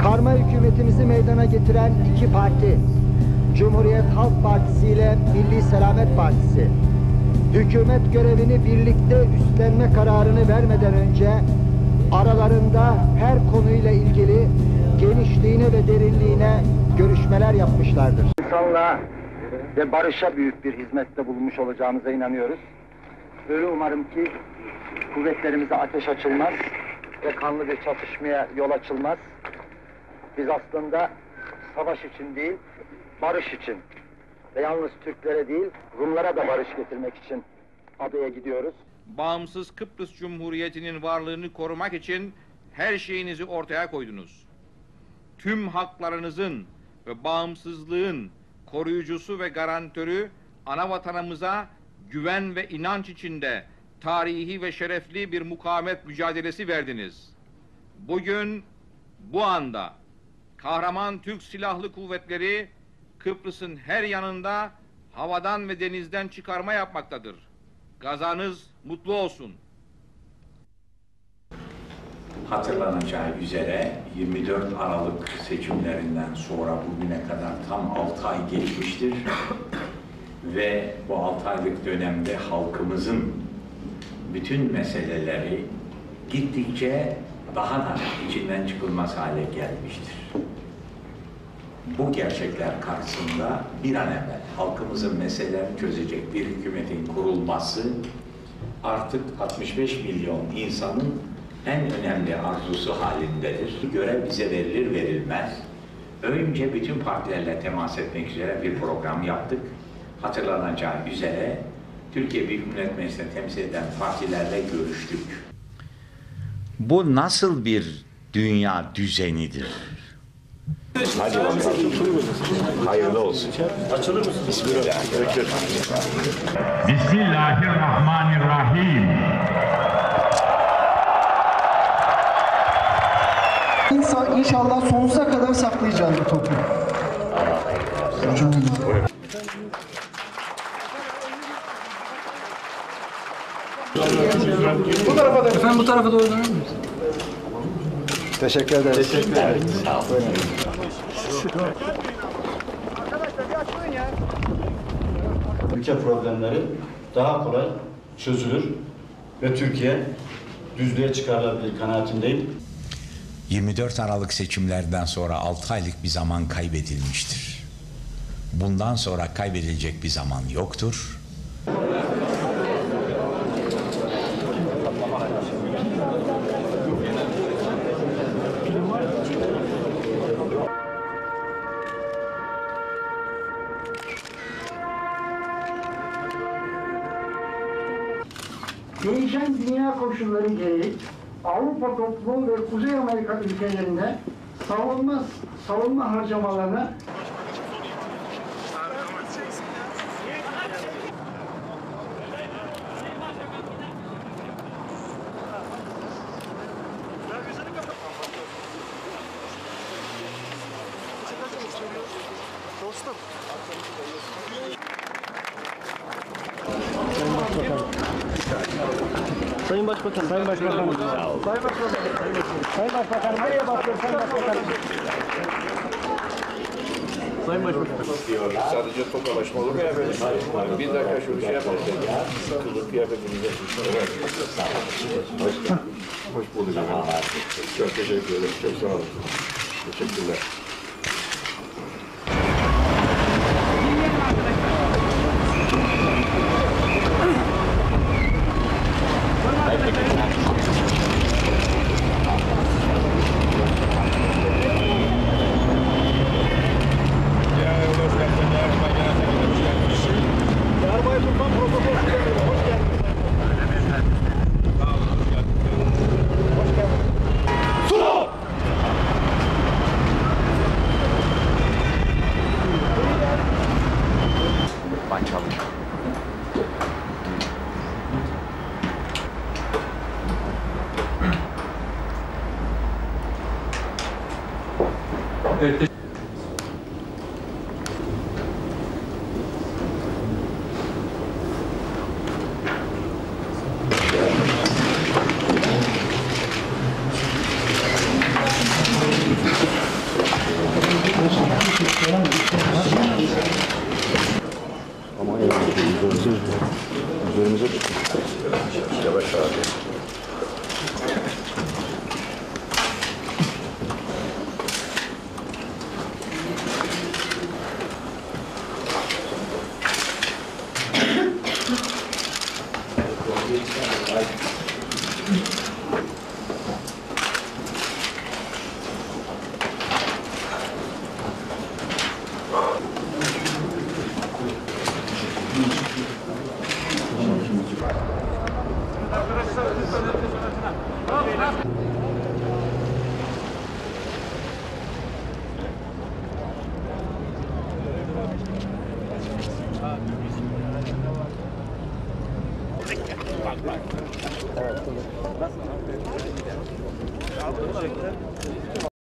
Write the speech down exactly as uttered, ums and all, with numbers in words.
Karma hükümetimizi meydana getiren iki parti, Cumhuriyet Halk Partisi ile Milli Selamet Partisi, hükümet görevini birlikte üstlenme kararını vermeden önce aralarında her konuyla ilgili genişliğine ve derinliğine görüşmeler yapmışlardır. İnsanlığa ve barışa büyük bir hizmette bulunmuş olacağımıza inanıyoruz. Öyle umarım ki kuvvetlerimize ateş açılmaz ve kanlı bir çatışmaya yol açılmaz. Biz aslında savaş için değil, barış için ve yalnız Türklere değil, Rumlara da barış getirmek için adaya gidiyoruz. Bağımsız Kıbrıs Cumhuriyeti'nin varlığını korumak için her şeyinizi ortaya koydunuz. Tüm haklarınızın ve bağımsızlığın koruyucusu ve garantörü ana vatanımıza güven ve inanç içinde tarihi ve şerefli bir mukavemet mücadelesi verdiniz. Bugün, bu anda kahraman Türk Silahlı Kuvvetleri Kıbrıs'ın her yanında havadan ve denizden çıkarma yapmaktadır. Gazanız mutlu olsun. Hatırlanacağı üzere yirmi dört Aralık seçimlerinden sonra bugüne kadar tam altı ay geçmiştir ve bu altı aylık dönemde halkımızın bütün meseleleri gittikçe daha da içinden çıkılmaz hale gelmiştir. Bu gerçekler karşısında bir an evvel halkımızın meselelerini çözecek bir hükümetin kurulması artık altmış beş milyon insanın en önemli arzusu halindedir. Görev bize verilir verilmez. Önce bütün partilerle temas etmek üzere bir program yaptık. Hatırlanacağı üzere Türkiye Büyük Millet Meclisi'ni temsil eden partilerle görüştük. Bu nasıl bir dünya düzenidir? Hadi bakalım. Hayırlı olsun. Açılır mısın? Bismillahirrahmanirrahim. Bismillahirrahmanirrahim. İnsan inşallah sonsuza kadar saklayacağız bu topu. Bu tarafa da. Efendim bu tarafa doğru döner misiniz? Teşekkür ederim. Teşekkür ederim. Sağ olun. Ülke problemleri daha kolay çözülür ve Türkiye düzlüğe çıkarılabilir kanaatindeyim. yirmi dört Aralık seçimlerden sonra altı aylık bir zaman kaybedilmiştir. Bundan sonra kaybedilecek bir zaman yoktur. Değişen dünya koşulları gereği Avrupa toplumu ve Kuzey Amerika ülkelerinde savunma, savunma harcamalarına dostum. Sayın Başbakan, Sayın Başbakan. Sayın Başbakan. Sayın Başbakan, nereye bakıyorsun Sayın Başbakan? Sayın Başbakan. Sadece tokalaşma olur mu ya böyle? Bir dakika şu şey yapalım. Kılık kıyafetinize. Hoş geldin. Hoş bulduk. Çok teşekkür ederim. Çok sağ olun. Teşekkürler. Evet.